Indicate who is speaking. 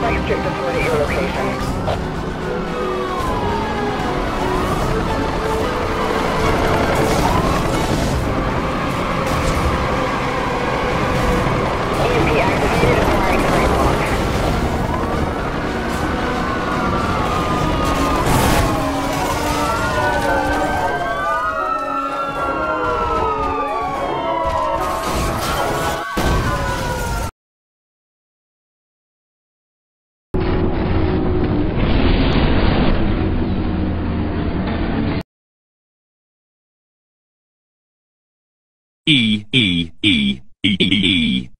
Speaker 1: Flight strip deployed at your location. EMP activated, acquiring flight log.
Speaker 2: E.